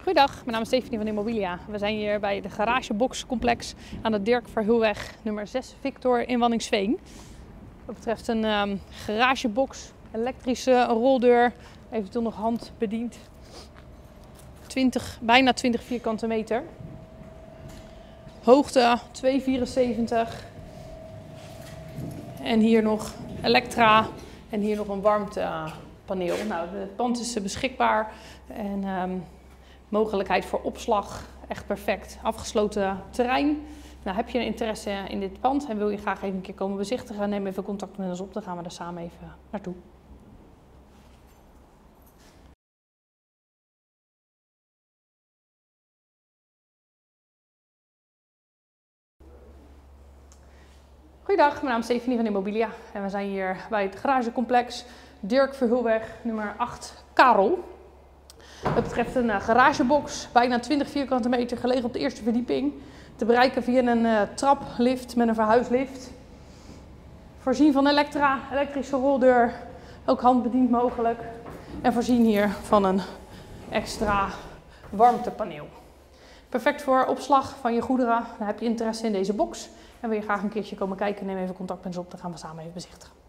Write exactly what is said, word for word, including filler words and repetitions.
Goedendag, mijn naam is Stephanie van Immobilia. We zijn hier bij de Garagebox-complex aan de Dirk Verhulweg nummer zes Victor in Waddinxveen. Dat betreft een um, garagebox, elektrische roldeur, eventueel nog handbediend. twintig, bijna twintig vierkante meter. Hoogte twee komma vierenzeventig. En hier nog elektra en hier nog een warmtepaneel. Nou, het pand is beschikbaar en um, mogelijkheid voor opslag, echt perfect. Afgesloten terrein. Nou, heb je een interesse in dit pand en wil je graag even een keer komen bezichtigen, neem even contact met ons op, dan gaan we er samen even naartoe. Goedendag, mijn naam is Stephanie van Immobilia en we zijn hier bij het garagecomplex Dirk Verhulweg nummer acht Karel. Het betreft een uh, garagebox, bijna twintig vierkante meter, gelegen op de eerste verdieping. Te bereiken via een uh, traplift met een verhuislift. Voorzien van elektra, elektrische roldeur, ook handbediend mogelijk. En voorzien hier van een extra warmtepaneel. Perfect voor opslag van je goederen. Dan heb je interesse in deze box en wil je graag een keertje komen kijken, neem even contact met ons op, dan gaan we samen even bezichtigen.